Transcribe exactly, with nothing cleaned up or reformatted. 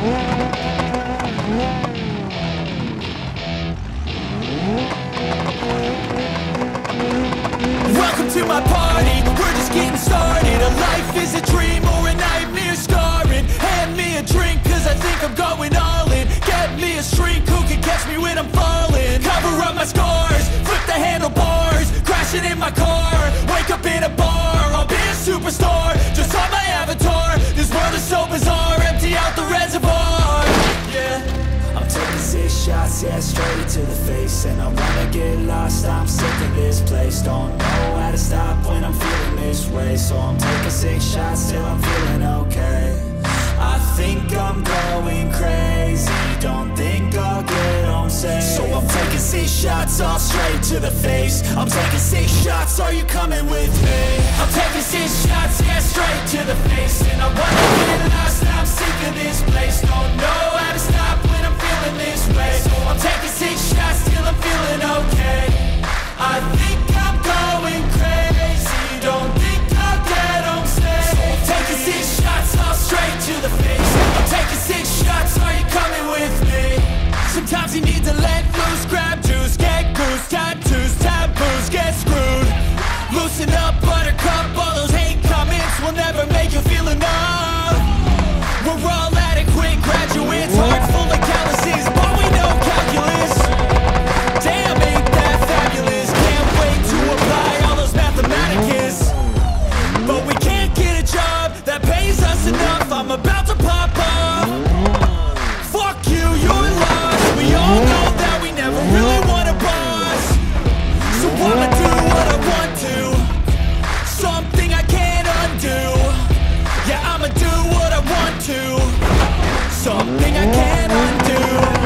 Welcome to my party, we're just getting started. A life is a dream or a nightmare scarring. Hand me a drink cause I think I'm going all in. Get me a shrink who can catch me when I'm falling. Cover up my scars, flip the handlebars, crashing in my car, wake up in a bar. I'll be a superstar, just on my avatar. This world is so bizarre, empty out the reservoir. Yeah, I'm taking six shots, yeah, straight to the face. And I wanna get lost, I'm sick of this place. Don't know how to stop when I'm feeling this way. So I'm taking six shots till I'm feeling okay. I think I'm going crazy, don't think I'll get home safe. So I'm taking six shots, all straight to the face. I'm taking six shots, are you coming with me? I'm taking six shots, yeah, straight to the face. And I wanna get lost, I'm sick of this place. Don't know how to stop when I'm feeling this way. So I'm taking six shots till I'm feeling okay. I think I'm going crazy, don't think I'll get home safe. So I'm taking six shots, all straight to the face. I'm taking six shots, are you coming with me? Sometimes you need to let loose, grab juice, get goose, tattoos, taboos, get screwed. Loosen up, buttercup, all those hate comments will never make you feel enough. We're all adequate graduates, heart full of calluses, but we know calculus. Damn, ain't that fabulous? Can't wait to apply all those mathematicus. But we can't get a job that pays us enough. I'm about to pop off. Fuck you, you're lost. We all know that we never really want a boss. So I'ma do what I want to, something I can't undo. Yeah, I'ma do what I want to, something I can't undo.